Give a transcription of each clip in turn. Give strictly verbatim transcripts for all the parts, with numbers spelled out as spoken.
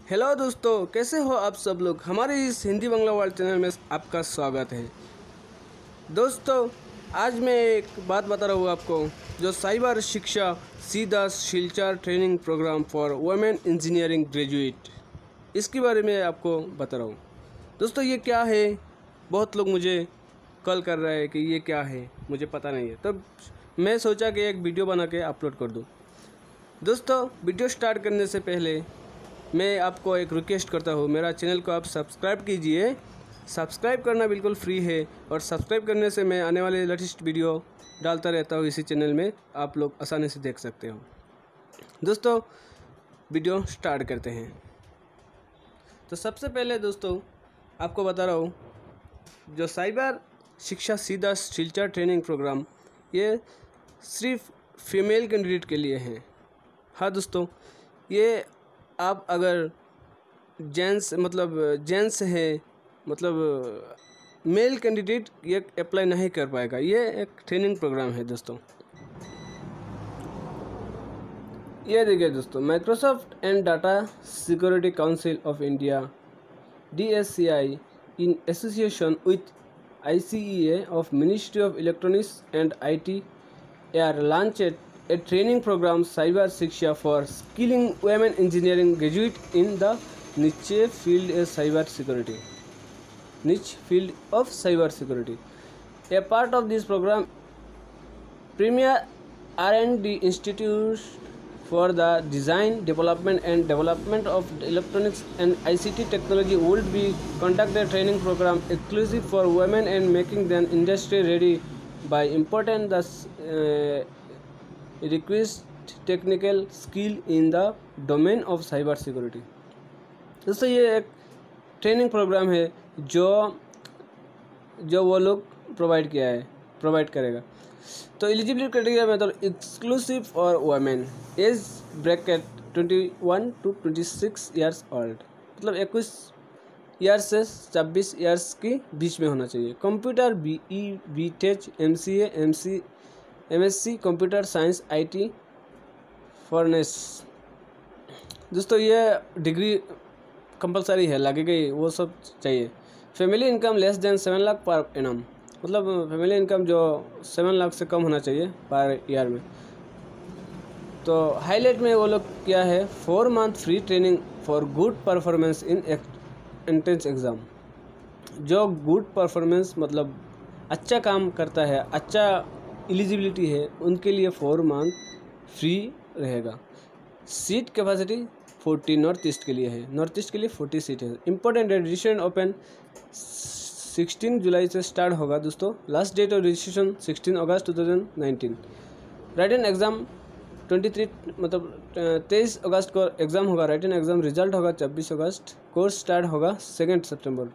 Hello दोस्तों, कैसे हो आप सब लोग। हमारे इस हिंदी बांग्ला वर्ल्ड चैनल में आपका स्वागत है। दोस्तों, आज मैं एक बात बता रहा हूँ आपको, जो cyber Shiksha C DAC Silchar training program for women engineering graduate, इसके बारे में आपको बता रहा हूँ। दोस्तों, ये क्या है, बहुत लोग मुझे कॉल कर रहे हैं कि ये क्या है, मुझे पता नहीं है। तब मैं सोचा कि एक वीडियो बना के अपलोड कर दूँ। दोस्तों, वीडियो स्टार्ट करने से पहले मैं आपको एक रिक्वेस्ट करता हूँ, मेरा चैनल को आप सब्सक्राइब कीजिए। सब्सक्राइब करना बिल्कुल फ्री है और सब्सक्राइब करने से मैं आने वाले लेटेस्ट वीडियो डालता रहता हूँ इसी चैनल में, आप लोग आसानी से देख सकते हो। दोस्तों, वीडियो स्टार्ट करते हैं। तो सबसे पहले दोस्तों आपको बता रहा हूँ, जो cyber Shiksha C DAC Silchar training programme, ये सिर्फ फीमेल कैंडिडेट के लिए है। हाँ दोस्तों, ये आप अगर जेंट्स मतलब जेंट्स है मतलब मेल कैंडिडेट ये अप्लाई नहीं कर पाएगा। ये एक ट्रेनिंग प्रोग्राम है दोस्तों। ये देखिए दोस्तों, Microsoft and data security council of India D S C I in association with I C E A of ministry of electronics and I T R launched a training program cyber shiksha for skilling women engineering graduate in the niche field of cyber security niche field of cyber security. A part of this program, premier R and D institutes for the design, development and development of electronics and I C T technology would be conduct a training program exclusive for women and making them industry ready by important the uh, request technical skill in the domain of cyber security. दोस्तों, ये एक training programme है जो जो वो लोग provide किया है प्रोवाइड करेगा। तो एलिजिबिलिटी क्राइटेरिया में तो एक्सक्लूसिव और women, age bracket twenty one to twenty six years old, मतलब इक्कीस ईयर्स से छब्बीस ईयर्स के बीच में होना चाहिए। Computer B E B tech M C A M C M S C computer science I T forensics. दोस्तों, ये डिग्री कंपलसरी है, लगेगी, वो सब चाहिए। Family income less than seven lakh per annum, मतलब फैमिली इनकम जो सेवन लाख से कम होना चाहिए पर ईयर में। तो हाईलाइट में वो लोग क्या है, four month free training for good performance in entrance exam. जो गुड परफॉर्मेंस मतलब अच्छा काम करता है, अच्छा एलिजिबिलिटी है, उनके लिए फोर मंथ फ्री रहेगा। Seat capacity forty north east के लिए है, नॉर्थ ईस्ट के लिए फोर्टी सीट है। इंपॉर्टेंट है, रजिस्ट्रेशन ओपन सिक्सटीन जुलाई से स्टार्ट होगा दोस्तों। Last date of registration sixteen August two thousand nineteen. Written exam twenty three मतलब तेईस अगस्त को एग्ज़ाम होगा। राइटन एग्ज़ाम रिजल्ट होगा छब्बीस अगस्त। कोर्स स्टार्ट होगा सेकेंड सितंबर।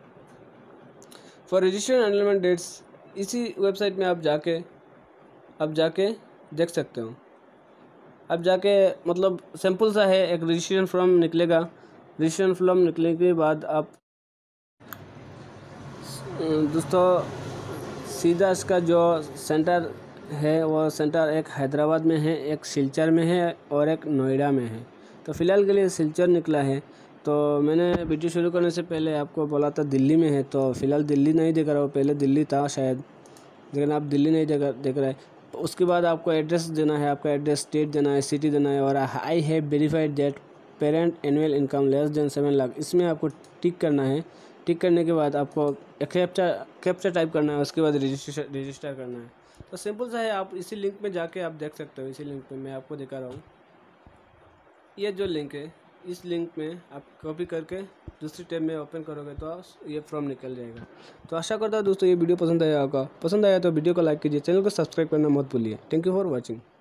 फॉर रजिस्ट्रेशन एनरोलमेंट डेट्स इसी वेबसाइट में आप जाके अब जाके देख सकते हो। अब जाके मतलब सिंपल सा है, एक रजिस्ट्रेशन फॉर्म निकलेगा। रजिस्ट्रेशन फॉर्म निकलने के बाद आप दोस्तों सी-दैक का जो सेंटर है, वो सेंटर एक हैदराबाद में है, एक सिलचर में है और एक नोएडा में है। तो फ़िलहाल के लिए सिलचर निकला है। तो मैंने वीडियो शुरू करने से पहले आपको बोला था दिल्ली में है, तो फ़िलहाल दिल्ली नहीं देख रहा हूँ, पहले दिल्ली था शायद, लेकिन आप दिल्ली नहीं देख देख रहे हैं। उसके बाद आपको एड्रेस देना है, आपका एड्रेस स्टेट देना है, सिटी देना है, और I have verified that parent annual income less than seven lakh, इसमें आपको टिक करना है। टिक करने के बाद आपको कैप्चा कैप्चा टाइप करना है, उसके बाद रजिस्ट्रेशन रजिस्टर करना है। तो सिंपल सा है, आप इसी लिंक में जाके आप देख सकते हो। इसी लिंक पे मैं आपको दिखा रहा हूँ, ये जो लिंक है, इस लिंक में आप कॉपी करके दूसरी टैब में ओपन करोगे तो ये फॉर्म निकल जाएगा। तो आशा करता हूँ दोस्तों ये वीडियो पसंद आया होगा। पसंद आया तो वीडियो को लाइक कीजिए, चैनल को सब्सक्राइब करना मत भूलिए। Thank you for watching.